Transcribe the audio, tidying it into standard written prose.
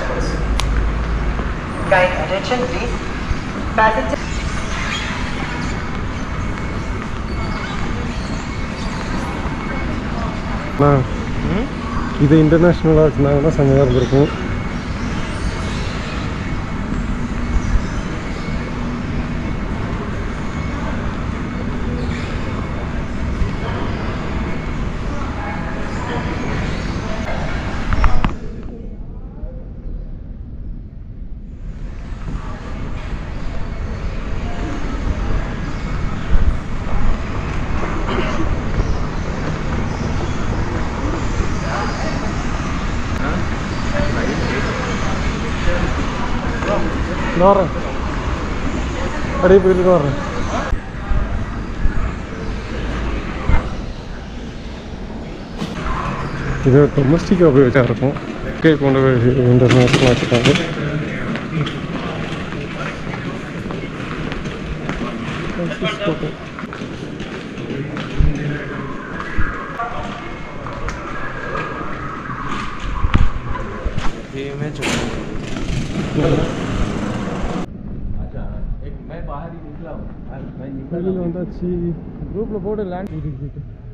transfers. Kind attention please. Passengers. இது இன்டர்நேஷ்னலாக வச்சுருந்தாங்கன்னா செம்மையாக இருந்திருக்கும். வரேன் அப்படியே போயிட்டு வரேன். இது டொமஸ்டிக்காக போய் வச்சா இருக்கும். கே கொண்டு போய் இன்டர்நேஷ்னலாக வச்சுருக்காங்க. வெளியில் வந்தாச்சு. குரூப்பில் போட்டு லேண்ட்